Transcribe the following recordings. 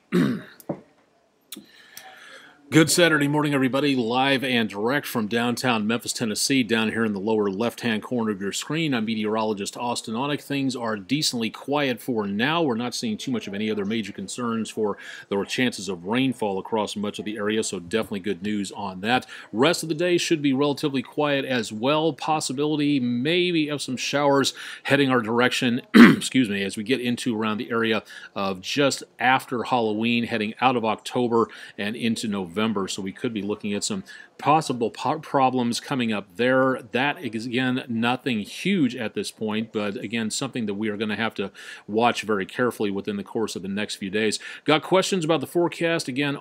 Good Saturday morning, everybody. Live and direct from downtown Memphis, Tennessee, down here in the lower left-hand corner of your screen. I'm meteorologist Austin Onek. Things are decently quiet for now. We're not seeing too much of any other major concerns for the chances of rainfall across much of the area, so definitely good news on that. Rest of the day should be relatively quiet as well. Possibility maybe of some showers heading our direction, excuse me, as we get into around the area of just after Halloween, heading out of October and into November. So we could be looking at some possible problems coming up there. That is, again, nothing huge at this point, but again, something that we are going to have to watch very carefully within the course of the next few days. Got questions about the forecast? Again,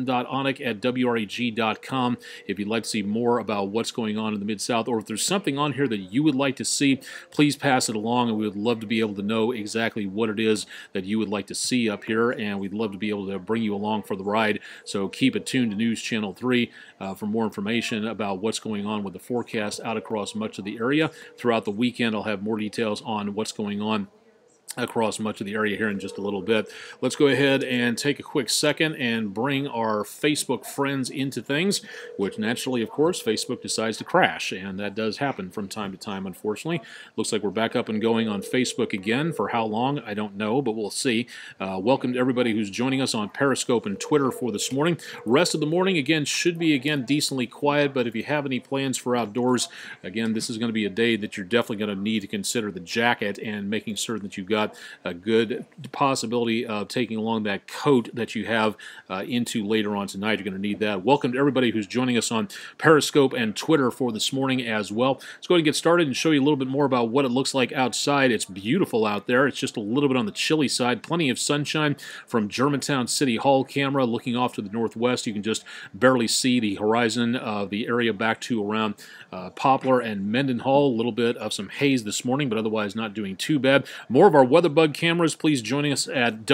austin.onek@wreg.com if you'd like to see more about what's going on in the Mid-South, or if there's something on here that you would like to see, please pass it along, and we would love to be able to know exactly what it is that you would like to see up here, and we'd love to be able to bring you along for the ride. So keep it tuned to News Channel 3 for more information about what's going on with the forecast out across much of the area. Throughout the weekend, I'll have more details on what's going on across much of the area here in just a little bit. Let's go ahead and take a quick second and bring our Facebook friends into things, which naturally, of course, Facebook decides to crash, and that does happen from time to time, unfortunately. Looks like we're back up and going on Facebook again. For how long, I don't know, but we'll see. Welcome to everybody who's joining us on Periscope and Twitter for this morning. Rest of the morning, again, should be, again, decently quiet, but if you have any plans for outdoors, again, this is going to be a day that you're definitely going to need to consider the jacket and making certain that you've got a good possibility of taking along that coat that you have into later on tonight. You're going to need that. Welcome to everybody who's joining us on Periscope and Twitter for this morning as well. Let's go ahead and get started and show you a little bit more about what it looks like outside. It's beautiful out there. It's just a little bit on the chilly side. Plenty of sunshine from Germantown City Hall camera looking off to the northwest. You can just barely see the horizon of the area back to around Poplar and Mendenhall. A little bit of some haze this morning, but otherwise not doing too bad. More of our WeatherBug cameras, please join us at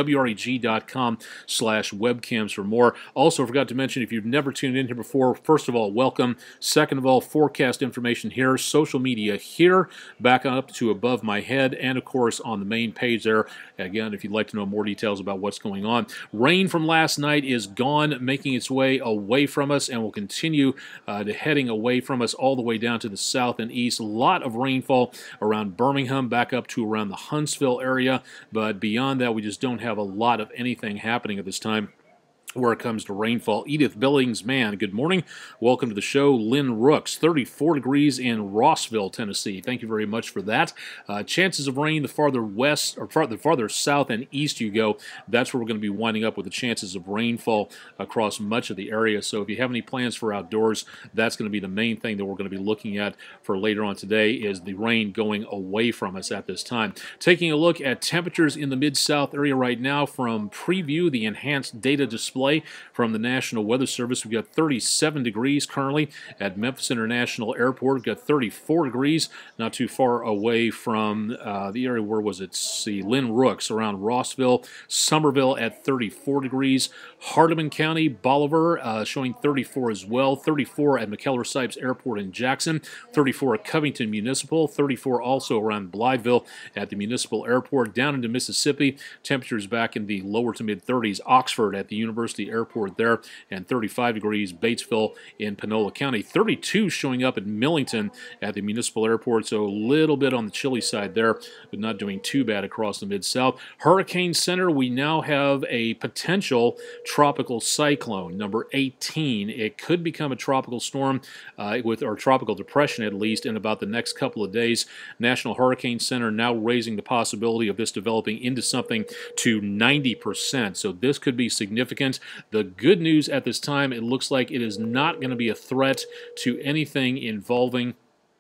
wreg.com/webcams for more. Also, forgot to mention, if you've never tuned in here before, first of all, welcome. Second of all, forecast information here, social media here, back up to above my head, and of course on the main page there. Again, if you'd like to know more details about what's going on. Rain from last night is gone, making its way away from us, and will continue to heading away from us all the way down to the south and east. A lot of rainfall around Birmingham, back up to around the Huntsville area, but beyond that, we just don't have a lot of anything happening at this time where it comes to rainfall. Edith Billings, man, good morning. Welcome to the show. Lynn Rooks, 34 degrees in Rossville, Tennessee. Thank you very much for that. Chances of rain, the farther west, or the farther south and east you go, that's where we're going to be winding up with the chances of rainfall across much of the area. So if you have any plans for outdoors, that's going to be the main thing that we're going to be looking at for later on today, is the rain going away from us at this time. Taking a look at temperatures in the Mid-South area right now from Preview, the enhanced data display from the National Weather Service. We've got 37 degrees currently at Memphis International Airport. We've got 34 degrees, not too far away from the area, where was it? Let's see, Lynn Rooks around Rossville. Somerville at 34 degrees. Hardeman County, Bolivar showing 34 as well. 34 at McKellar-Sipes Airport in Jackson. 34 at Covington Municipal. 34 also around Blytheville at the Municipal Airport. Down into Mississippi, temperatures back in the lower to mid-30s. Oxford at the University Airport there, and 35 degrees Batesville in Panola County. 32 showing up at Millington at the Municipal Airport, so a little bit on the chilly side there, but not doing too bad across the Mid-South. Hurricane Center, we now have a potential tropical cyclone, number 18. It could become a tropical storm or tropical depression, at least, in about the next couple of days. National Hurricane Center now raising the possibility of this developing into something to 90%, so this could be significant. The good news at this time, it looks like it is not going to be a threat to anything involving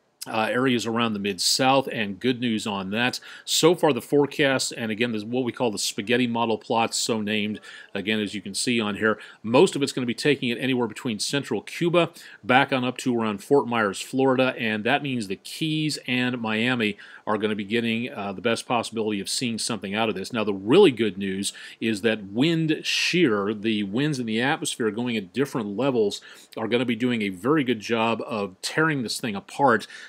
areas around the Mid-South, and good news on that. So far, the forecast, and again, this is what we call the spaghetti model plots, so named, again, as you can see on here, most of it's going to be taking it anywhere between central Cuba back on up to around Fort Myers, Florida, and that means the Keys and Miami are going to be getting the best possibility of seeing something out of this. Now, the really good news is that wind shear, the winds in the atmosphere going at different levels, are going to be doing a very good job of tearing this thing apart.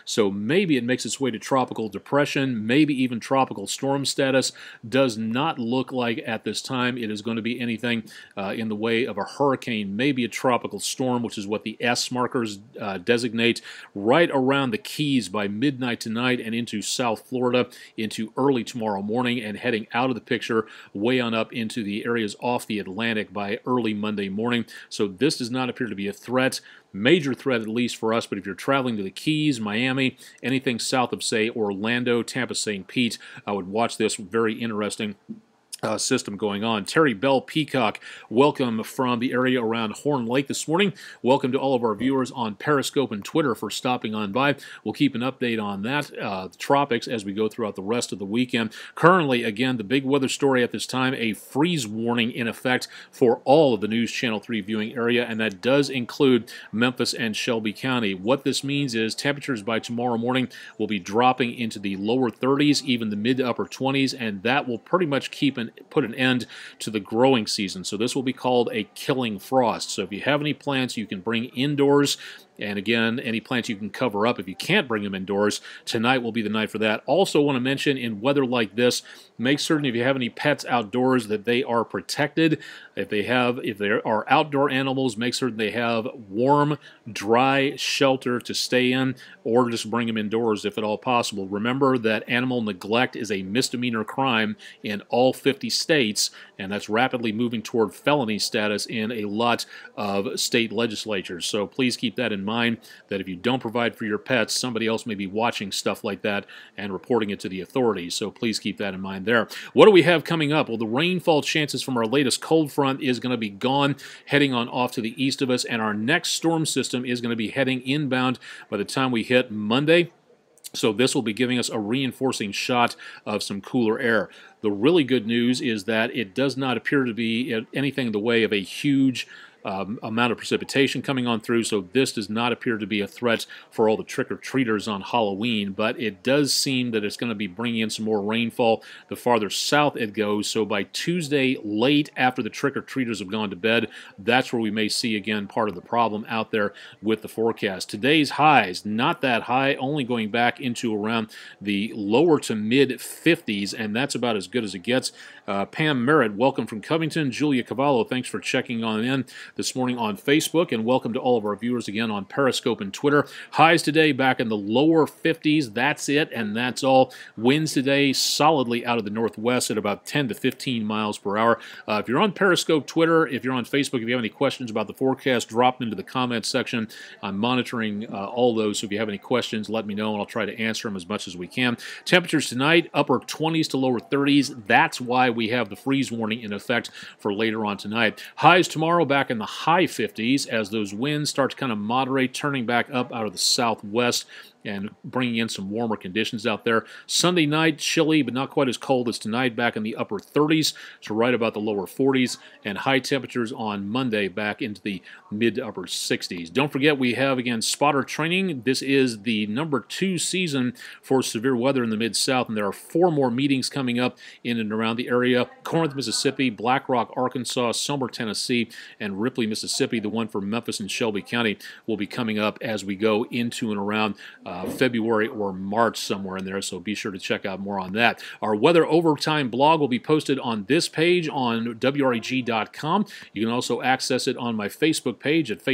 so maybe it makes its way to tropical depression, maybe even tropical storm status. Does not look like at this time it is going to be anything in the way of a hurricane, maybe a tropical storm, which is what the S markers designate, right around the Keys by midnight tonight and into South Florida into early tomorrow morning, and heading out of the picture way on up into the areas off the Atlantic by early Monday morning. So this does not appear to be a threat, major threat at least for us, but if you're traveling to the Keys, Miami, anything south of, say, Orlando, Tampa, St. Pete, I would watch this. Very interesting system going on. Terry Bell Peacock, welcome from the area around Horn Lake this morning. Welcome to all of our viewers on Periscope and Twitter for stopping on by. We'll keep an update on that, the tropics, as we go throughout the rest of the weekend. Currently, again, the big weather story at this time, a freeze warning in effect for all of the News Channel 3 viewing area, and that does include Memphis and Shelby County. What this means is temperatures by tomorrow morning will be dropping into the lower 30s, even the mid to upper 20s, and that will pretty much put an end to the growing season. So this will be called a killing frost. So if you have any plants you can bring indoors, and again, any plants you can cover up if you can't bring them indoors, tonight will be the night for that. Also want to mention, in weather like this, make certain if you have any pets outdoors that they are protected. If there are outdoor animals, make certain they have warm, dry shelter to stay in, or just bring them indoors if at all possible. Remember that animal neglect is a misdemeanor crime in all 50 states, and that's rapidly moving toward felony status in a lot of state legislatures. So please keep that in mind, that if you don't provide for your pets, somebody else may be watching stuff like that and reporting it to the authorities. So please keep that in mind there. What do we have coming up? Well, the rainfall chances from our latest cold front is going to be gone, heading on off to the east of us, and our next storm system is going to be heading inbound by the time we hit Monday. So this will be giving us a reinforcing shot of some cooler air. The really good news is that it does not appear to be anything in the way of a huge amount of precipitation coming on through, so this does not appear to be a threat for all the trick-or-treaters on Halloween, but it does seem that it's going to be bringing in some more rainfall the farther south it goes. So by Tuesday late, after the trick-or-treaters have gone to bed, that's where we may see again part of the problem out there with the forecast. Today's highs, not that high, only going back into around the lower to mid-50s, and that's about as good as it gets. Pam Merritt, welcome from Covington. Julia Cavallo, thanks for checking on in this morning on Facebook, and welcome to all of our viewers again on Periscope and Twitter. Highs today back in the lower 50s. That's it, and that's all. Winds today solidly out of the northwest at about 10 to 15 miles per hour. If you're on Periscope, Twitter, if you're on Facebook, if you have any questions about the forecast, drop them into the comments section. I'm monitoring all those, so if you have any questions, let me know, and I'll try to answer them as much as we can. Temperatures tonight, upper 20s to lower 30s. That's why we have the freeze warning in effect for later on tonight. Highs tomorrow back in the high 50s as those winds start to kind of moderate, turning back up out of the southwest and bringing in some warmer conditions out there. Sunday night, chilly, but not quite as cold as tonight, back in the upper 30s to right about the lower 40s, and high temperatures on Monday back into the mid to upper 60s. Don't forget, we have, again, spotter training. This is the #2 season for severe weather in the Mid-South, and there are 4 more meetings coming up in and around the area. Corinth, Mississippi, Black Rock, Arkansas, Sumner, Tennessee, and Ripley, Mississippi. The one for Memphis and Shelby County will be coming up as we go into and around February or March, somewhere in there, so be sure to check out more on that. Our Weather Overtime blog will be posted on this page on WREG.com. You can also access it on my Facebook page at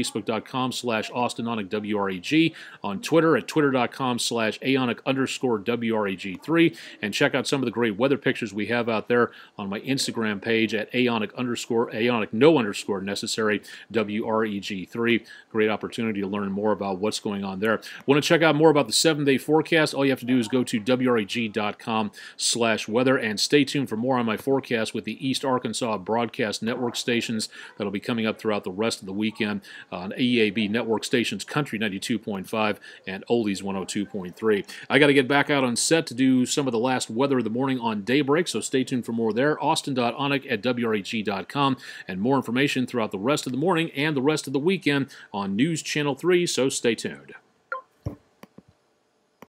facebook.com/AustinOnicWREG, on Twitter at twitter.com/Aonic_WREG3, and check out some of the great weather pictures we have out there on my Instagram page at Aonic_necessary WREG3. Great opportunity to learn more about what's going on there. Want to check out more about the 7-day forecast? All you have to do is go to WREG.com/weather, and stay tuned for more on my forecast with the East Arkansas Broadcast Network stations that'll be coming up throughout the rest of the weekend on EAB network stations, Country 92.5 and Oldies 102.3. I got to get back out on set to do some of the last weather of the morning on Daybreak, so stay tuned for more there. Austin.Onic@WREG.com, and more information throughout the rest of the morning and the rest of the weekend on News Channel 3, so stay tuned.